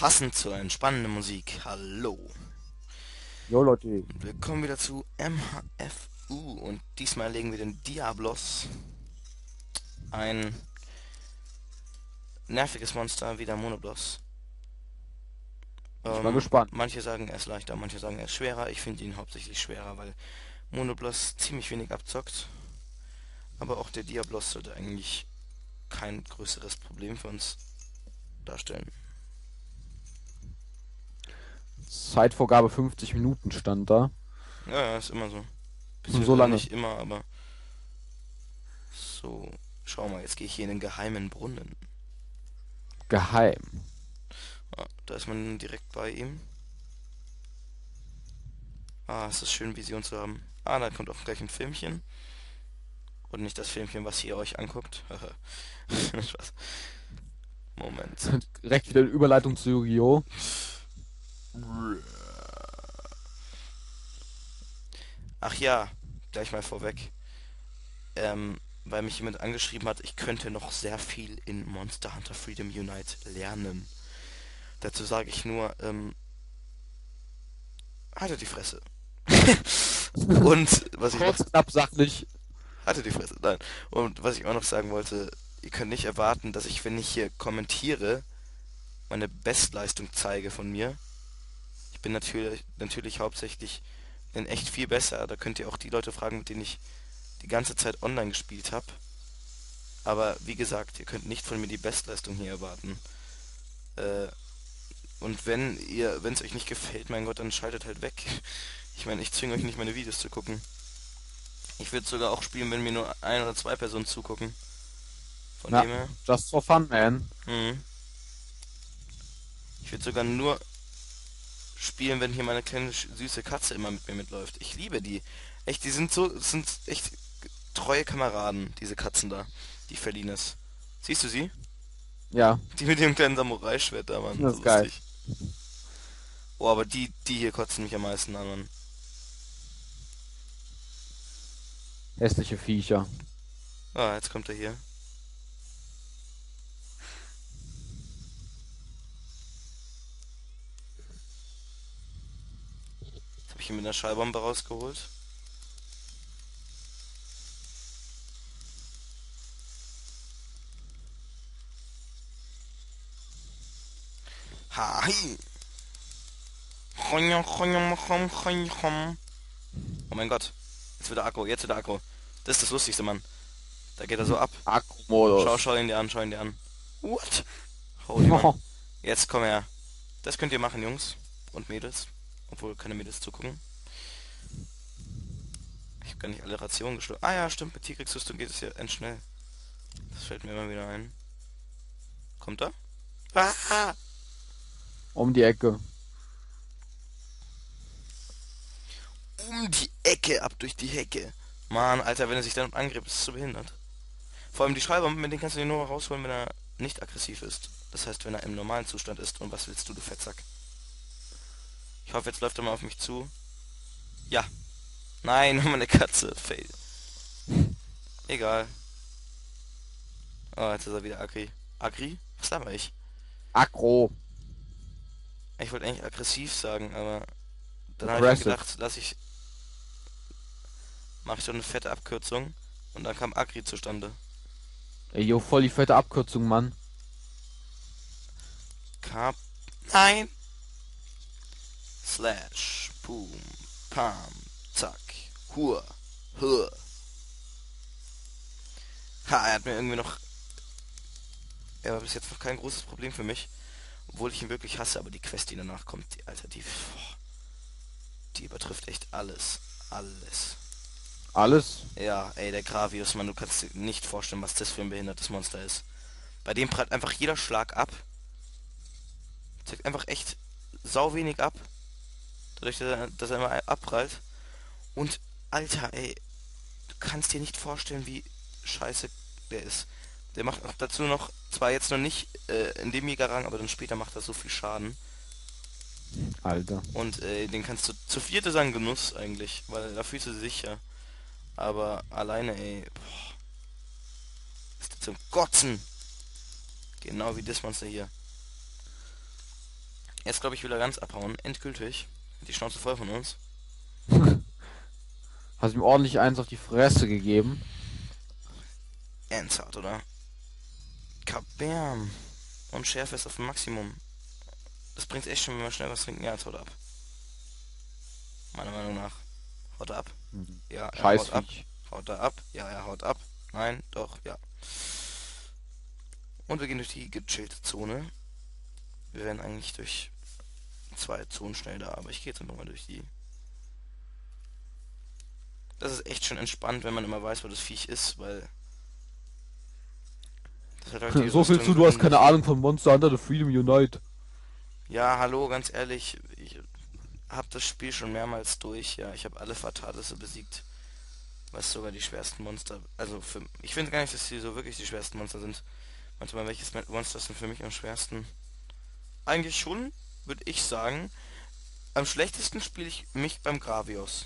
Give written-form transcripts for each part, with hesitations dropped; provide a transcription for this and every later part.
Passend zur entspannenden Musik. Hallo. Jo, Leute. Wir kommen wieder zu MHFU und diesmal legen wir den Diablos. Ein nerviges Monster wie der Monobloss. Ich bin mal gespannt. Manche sagen er ist leichter, manche sagen er ist schwerer. Ich finde ihn hauptsächlich schwerer, weil Monobloss ziemlich wenig abzockt. Aber auch der Diablos sollte eigentlich kein größeres Problem für uns darstellen. Zeitvorgabe 50 Minuten stand da. Ja, ja, ist immer so. So Beziehungsweise lange. nicht immer, aber so. Schau mal, jetzt gehe ich hier in den geheimen Brunnen. Geheim. Ah, da ist man direkt bei ihm. Ah, es ist schön, Vision zu haben. Ah, da kommt auch gleich ein Filmchen. Und nicht das Filmchen, was ihr euch anguckt. Spaß. Moment. Direkt wieder eine Überleitung zu Yu-Gi-Oh! Ach ja, gleich mal vorweg. Weil mich jemand angeschrieben hat, ich könnte noch sehr viel in Monster Hunter Freedom Unite lernen. Dazu sage ich nur, haltet die Fresse. Und was ich noch. Kurz, knapp, sachlich. Haltet die Fresse, nein. Und was ich auch noch sagen wollte, ihr könnt nicht erwarten, dass ich, wenn ich hier kommentiere, meine Bestleistung zeige von mir. Ich bin natürlich hauptsächlich in echt viel besser. Da könnt ihr auch die Leute fragen, mit denen ich die ganze Zeit online gespielt habe. Aber wie gesagt, ihr könnt nicht von mir die Bestleistung hier erwarten. Äh, und wenn es euch nicht gefällt, mein Gott, dann schaltet halt weg. Ich meine, ich zwinge euch nicht, meine Videos zu gucken. Ich würde sogar auch spielen, wenn mir nur ein oder zwei Personen zugucken. Von Ja, dem her. just for fun, man. Mhm. Ich würde sogar nur spielen, wenn hier meine kleine süße Katze immer mit mir mitläuft. Ich liebe die. Echt, sind echt treue Kameraden, diese Katzen da. Die Felines. Siehst du sie? Ja, Die mit dem kleinen Samurai-Schwert da, Mann. das So ist geil. lustig. Oh, aber die hier kotzen mich am meisten an, Mann. Hässliche Viecher. Ah, jetzt kommt er hier. Jetzt habe ich ihn mit einer Schallbombe rausgeholt. Ha, hi. Oh mein Gott. Jetzt wird er aggro, jetzt wird er aggro. Das ist das Lustigste, Mann. Da geht er so ab. Akkumodus. Schau ihn dir an, schau ihn dir an. What? Holy Mann. Jetzt komm her. Das könnt ihr machen, Jungs und Mädels. Obwohl keine Mädels zugucken. Ich habe gar nicht alle Rationen geschluckt. Ah ja, stimmt, mit Tigrix-Rüstung geht es ja endschnell. Das fällt mir immer wieder ein. Kommt er? Ah! Um die Ecke. Um die Ecke, ab durch die Hecke. Mann, Alter, wenn er sich dann angreift, ist es so behindert. Vor allem die Schreiber, mit denen kannst du den nur rausholen, wenn er nicht aggressiv ist. Das heißt, wenn er im normalen Zustand ist. Und was willst du, du Fettsack? Ich hoffe, jetzt läuft er mal auf mich zu. Ja. Nein, meine Katze. Fail. Egal. Oh, jetzt ist er wieder Agri. Agri? Was laber ich? Aggro. Ich wollte eigentlich aggressiv sagen, aber dann habe ich mir Aggressive. gedacht, mache ich so eine fette Abkürzung und dann kam Agri zustande. Ey, jo, voll die fette Abkürzung, Mann. Kap. Nein! Slash. Boom. Pam. Zack. Hur. Hur. Ha, er hat mir irgendwie noch. Er war bis jetzt noch kein großes Problem für mich. Obwohl ich ihn wirklich hasse, aber die Quest, die danach kommt, die, Alter, die übertrifft echt alles. Alles. Alles. Ja, ey, der Gravius, Mann, du kannst dir nicht vorstellen, was das für ein behindertes Monster ist. Bei dem prallt einfach jeder Schlag ab. Zeigt einfach echt sau wenig ab. Dadurch, dass er immer abprallt. Und, Alter, ey, du kannst dir nicht vorstellen, wie scheiße der ist. Der macht auch dazu noch, zwar jetzt noch nicht in dem Jägerrang, aber dann später macht er so viel Schaden. Alter. Und den kannst du zu viert ist ein Genuss eigentlich, weil da fühlst du dich sicher. Aber alleine, ey, boah, ist der zum Kotzen. Genau wie das Monster hier. Jetzt glaube ich, will er ganz abhauen. Endgültig. Die Schnauze voll von uns. Hast ihm ordentlich eins auf die Fresse gegeben. Ernsthaft, oder? Kabam. Und Schärfe ist auf dem Maximum. Das bringt echt schon, wenn wir schnell was trinken. Ja, jetzt haut ab. Meiner Meinung nach. Haut er ab? Ja, er haut ab. Scheißviech. Haut er ab? Ja, er haut ab. Nein, doch, ja. Und wir gehen durch die gechillte Zone. Wir werden eigentlich durch 2 Zonen schnell da, aber ich gehe jetzt einfach mal durch die. Das ist echt schon entspannt, wenn man immer weiß, wo das Viech ist, weil das hat halt die So viel Rüstung zu, du hast keine geändert. Ahnung von Monster Hunter The Freedom Unite. Ja, hallo, ganz ehrlich, ich habe das Spiel schon mehrmals durch. Ja, ich habe alle Fatalisse besiegt, was sogar die schwersten Monster. Also ich finde gar nicht, dass die so wirklich die schwersten Monster sind. Manchmal, welches Monster ist denn für mich am schwersten? Eigentlich schon, würde ich sagen. Am schlechtesten spiele ich mich beim Gravios.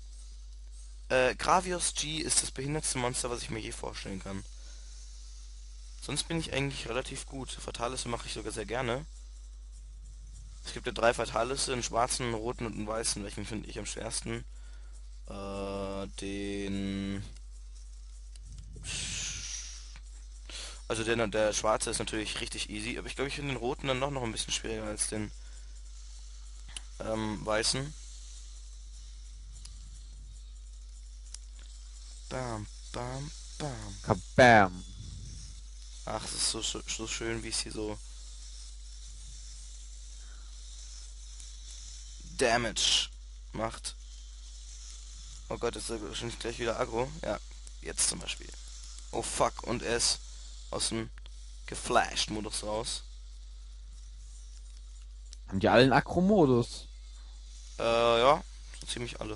Gravios G ist das behindertste Monster, was ich mir je vorstellen kann. Sonst bin ich eigentlich relativ gut. Fatalisse mache ich sogar sehr gerne. Es gibt ja 3 Fatalisse, einen schwarzen, einen roten und einen weißen. Welchen finde ich am schwersten? Den... Also der schwarze ist natürlich richtig easy, aber ich glaube, ich finde den roten dann noch ein bisschen schwieriger als den weißen. Bam, bam, bam. Kabam. Ach, es ist so schön, wie es hier so Damage macht. Oh Gott, ist er wahrscheinlich gleich wieder aggro. Ja, jetzt zum Beispiel. Oh fuck, und er ist aus dem Geflasht-Modus raus. Haben die alle einen Akro-Modus? Ja, so ziemlich alle.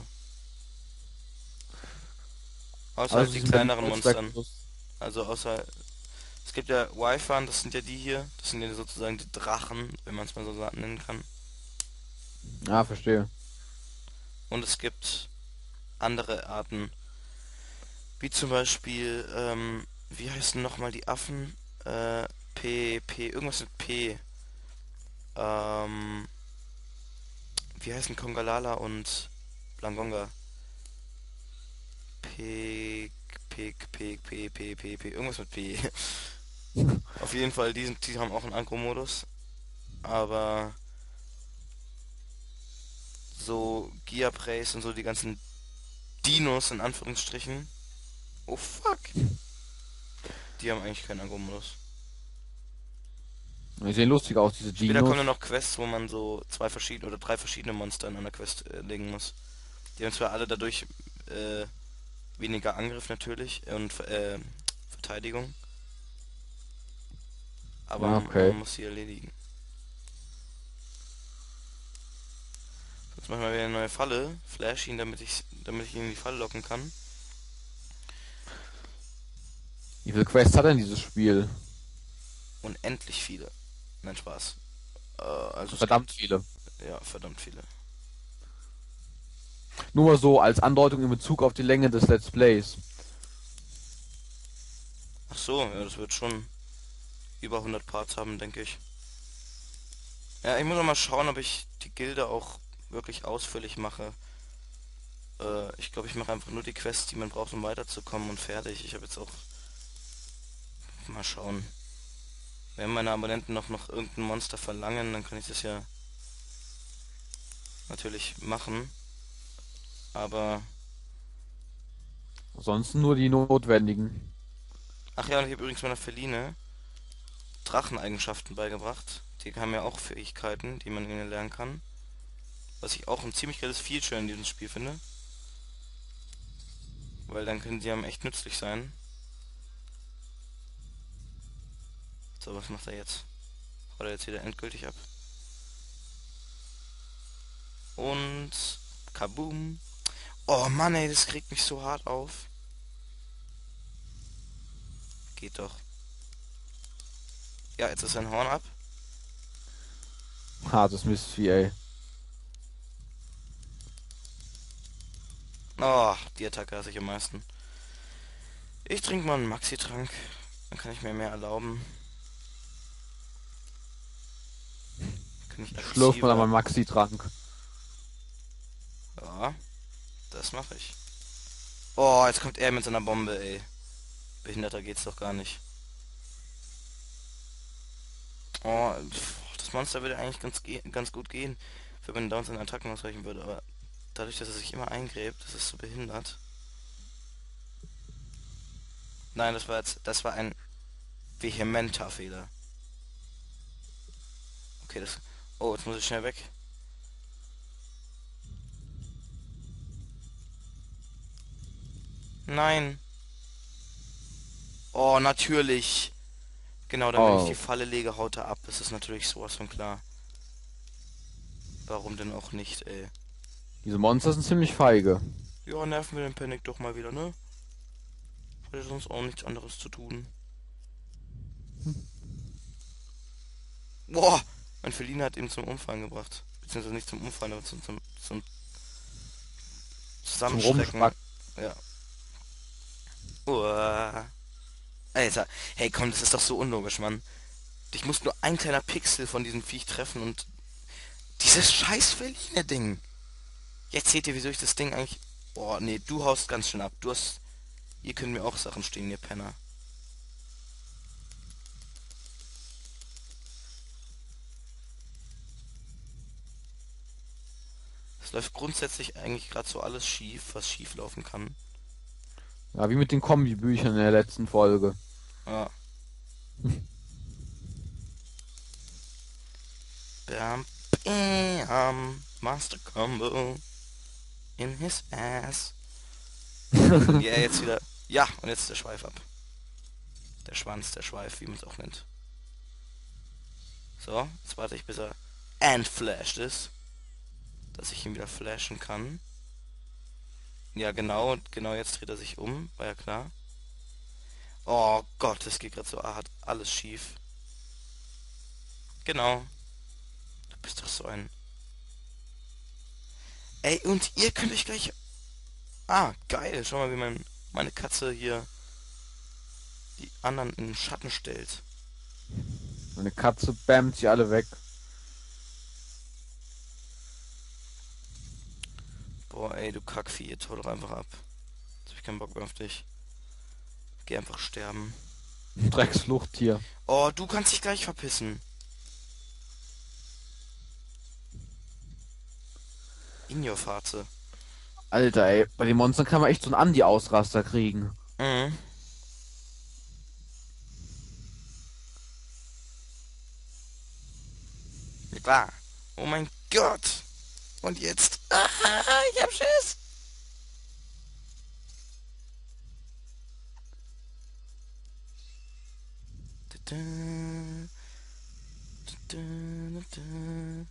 Außer Also halt die sind da die kleineren Monstern. Netzwerkmodus. Also außer... Es gibt ja Wi-Fi, das sind ja die hier. Das sind ja sozusagen die Drachen, wenn man es mal so nennen kann. Ah, verstehe. Und es gibt andere Arten. Wie zum Beispiel, wie heißen nochmal die Affen? Irgendwas mit P. Ähm, wie heißen Kongalala und Blangonga? P, irgendwas mit P. Auf jeden Fall, die haben auch einen Agro-Modus. Aber so Giapreis und so die ganzen Dinos in Anführungsstrichen. Oh fuck. Die haben eigentlich keinen Agro-Modus. Die sehen lustig aus, diese Später kommen Dinos. dann noch Quests, wo man so 2 verschiedene oder 3 verschiedene Monster in einer Quest legen muss. Die haben zwar alle dadurch weniger Angriff natürlich und Verteidigung, aber Ja, okay. man muss sie erledigen. Jetzt machen wir wieder eine neue Falle. Flash ihn, damit ich ihn in die Falle locken kann. Wie viele Quests hat denn dieses Spiel? Unendlich viele. Nein, Spaß. Also es Verdammt gibt, viele. ja, verdammt viele. Nur mal so als Andeutung in Bezug auf die Länge des Let's Plays. Ach so, ja, das wird schon über 100 Parts haben, denke ich. Ja, ich muss noch mal schauen, ob ich die Gilde auch wirklich ausführlich mache. Ich glaube, ich mache einfach nur die Quests, die man braucht, um weiterzukommen und fertig. Ich habe jetzt auch... Mal schauen. Wenn meine Abonnenten noch irgendein Monster verlangen, dann kann ich das ja natürlich machen. Aber... Ansonsten nur die notwendigen. Ach ja, und ich habe übrigens meiner Feline Dracheneigenschaften beigebracht. Die haben ja auch Fähigkeiten, die man ihnen lernen kann. Was ich auch ein ziemlich geiles Feature in diesem Spiel finde. Weil dann können sie einem echt nützlich sein. So, was macht er jetzt? Haut er jetzt wieder endgültig ab. Und... Kaboom! Oh Mann, ey, das kriegt mich so hart auf. Geht doch. Ja, jetzt ist sein Horn ab. Hartes Mistvieh, ey. Oh, die Attacke hasse ich am meisten. Ich trinke mal einen Maxi-Trank. Dann kann ich mir mehr erlauben. Bin ich Ich schlürf mal an aggressiver. meinem Maxi-Trank. Ja, das mache ich. Oh, jetzt kommt er mit seiner Bombe, ey. Behinderter geht's doch gar nicht. Oh, das Monster würde eigentlich ganz gut gehen, wenn man da seine Attacken ausreichen würde, aber dadurch, dass er sich immer eingräbt, das ist so behindert. Nein, das war ein vehementer Fehler. Okay, oh, jetzt muss ich schnell weg. Nein. Oh, natürlich. Genau, dann wenn ich die Oh, Falle lege, haut er ab. Das ist natürlich sowas von klar. Warum denn auch nicht, ey? diese Monster sind ziemlich feige. Ja, nerven wir den Panic doch mal wieder, ne? Hat ja sonst auch nichts anderes zu tun. Boah! Mein Feline hat ihn zum Umfallen gebracht. Beziehungsweise nicht zum Umfallen, aber zum Zum Zusammenschrecken. Rumspacken. Ja. Uah. Alter, hey komm, das ist doch so unlogisch, Mann. Ich muss nur ein kleiner Pixel von diesem Viech treffen und dieses scheiß Feline-Ding. Jetzt seht ihr, wieso ich das Ding eigentlich... Oh, nee, du haust ganz schön ab. Du hast... Hier können mir auch Sachen stehen, ihr Penner. Es läuft grundsätzlich eigentlich gerade so alles schief, was schief laufen kann. Ja, wie mit den Kombibüchern in der letzten Folge. Ja. Bam, bam, Master Combo in his ass. Und wenn er jetzt wieder... Ja, und jetzt der Schweif ab. Der Schwanz, der Schweif, wie man es auch nennt. So, jetzt warte ich, bis er entflasht ist. Dass ich ihn wieder flashen kann. Ja, genau, und genau jetzt dreht er sich um, war ja klar. Oh Gott, das geht gerade so hart, alles schief. Genau, du bist doch so ein... Ey, und ihr könnt euch gleich... Ah, geil, schau mal, wie meine Katze hier die anderen in den Schatten stellt. Meine Katze bammt sie alle weg. Boah, ey, du Kackvieh, jetzt hau doch einfach ab. Jetzt hab ich keinen Bock mehr auf dich. Geh einfach sterben. Drecksfluchttier. Oh, du kannst dich gleich verpissen. In your Farze. Alter, ey, bei den Monstern kann man echt so einen Andi-Ausraster kriegen. Mhm. Ja, klar. Oh mein Gott. Und jetzt. Ah, ich hab Schiss. Da, da, da, da.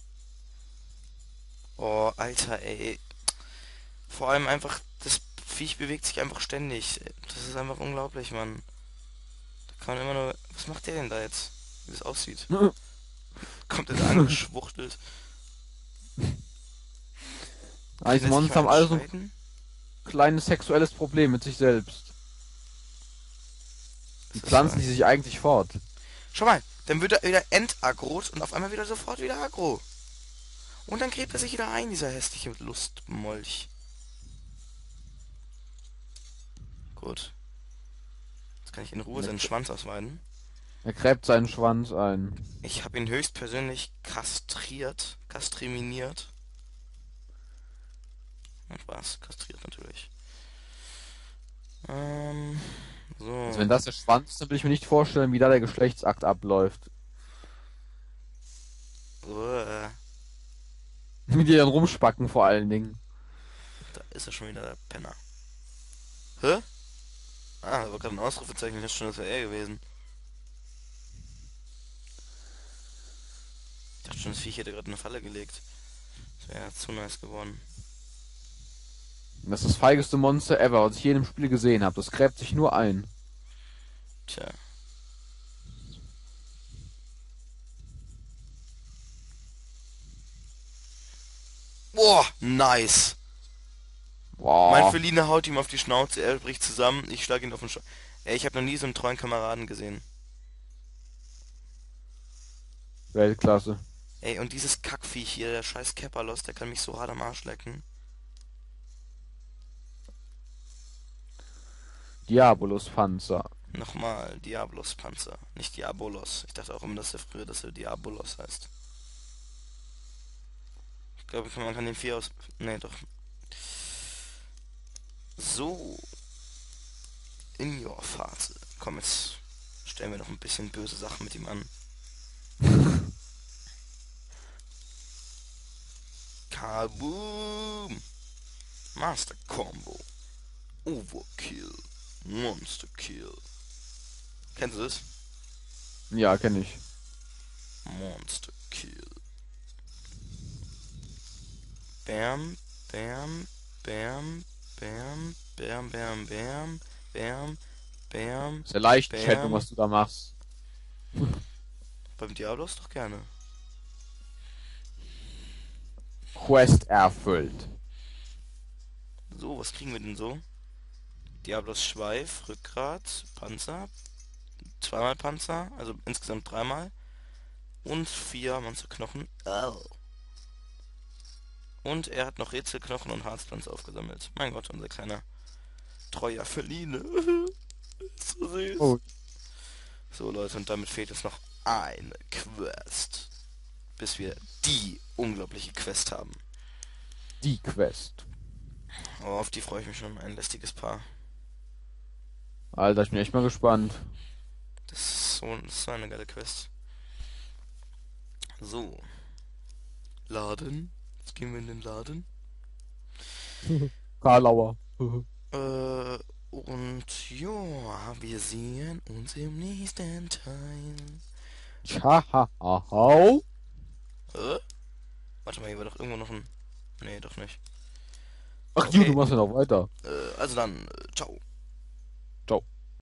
Oh, Alter, ey. Vor allem einfach, das Viech bewegt sich einfach ständig. Das ist einfach unglaublich, Mann. Da kann man immer nur... Was macht der denn da jetzt? Wie das aussieht. Kommt er da angeschwuchtelt. Kann Diese der sich Monster mal haben alle so ein entscheiden? kleines sexuelles Problem mit sich selbst. Die Das ist so pflanzen die ein... sich eigentlich fort. Schau mal, dann wird er wieder entaggro und auf einmal wieder sofort wieder aggro. Und dann gräbt er sich wieder ein, dieser hässliche Lustmolch. Gut. Jetzt kann ich in Ruhe seinen Schwanz ausweiden. Er gräbt seinen Schwanz ein. Ich habe ihn höchstpersönlich kastriert. Kastriminiert. Und Spaß, kastriert natürlich. Ähm, Also so. wenn das der Schwanz ist, dann will ich mir nicht vorstellen, wie da der Geschlechtsakt abläuft. Uah, Mit die dann rumspacken vor allen Dingen. da ist er schon wieder, der Penner. Hä? Ah, da war gerade ein Ausrufezeichen. Ich dachte schon, das wäre er gewesen. Ich dachte schon, das Viech hätte gerade eine Falle gelegt. Das wäre ja zu nice geworden. Das ist das feigeste Monster ever, was ich je in einem Spiel gesehen habe. Das gräbt sich nur ein. Tja. Boah, nice. Mein Boah, Feline haut ihm auf die Schnauze, er bricht zusammen, ich schlage ihn auf den Ey, ich habe noch nie so einen treuen Kameraden gesehen. Weltklasse. Ey, und dieses Kackviech hier, der scheiß Kepperlos, der kann mich so hart am Arsch lecken. Diabolus Panzer. Nochmal, Diablos-Panzer. Nicht Diabolos. Ich dachte auch immer, dass er früher, dass er Diabolos heißt. Ich glaube, man kann den 4 aus... Nee, doch. So. In your Phase. Komm, jetzt stellen wir noch ein bisschen böse Sachen mit ihm an. Kaboom! Master Combo. Overkill. Monster Kill. Kennst du das? Ja, kenne ich. Monster Kill. Bam, bam, bam, bam, bam, bam, bam, bam, bam, Ist ja Leichtschätzung, bam. was du da machst. Beim Diablos doch gerne. Quest erfüllt. So, was kriegen wir denn so? Diablos Schweif, Rückgrat, Panzer, zweimal Panzer, also insgesamt dreimal. Und 4 Monsterknochen. Oh. Und er hat noch Rätselknochen und Harzpflanze aufgesammelt. Mein Gott, unser kleiner treuer Feline. Ist so süß. Oh, So Leute, und damit fehlt jetzt noch eine Quest. Bis wir die unglaubliche Quest haben. die Quest. Oh, auf die freue ich mich schon. Ein lästiges Paar. Alter, ich bin echt mal gespannt. Das ist so eine geile Quest. So. Laden. Jetzt gehen wir in den Laden. Karlauer. Und ja, wir sehen uns im nächsten Teil. Ciao. Warte mal, hier war doch irgendwo noch ein... Nee, doch nicht. Ach, Okay, du machst ja noch weiter. also dann, ciao.